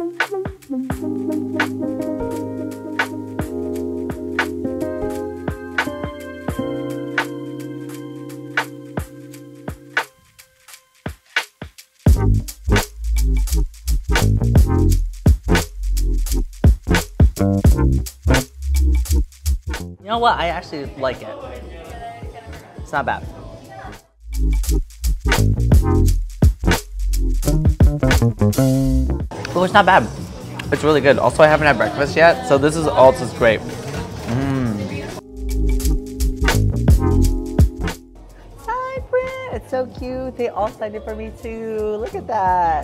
You know what? I actually like it. It's not bad. Oh, it's not bad. It's really good. Also, I haven't had breakfast yet, so this is all just great. Hi, Britt. It's so cute. They all signed it for me too. Look at that.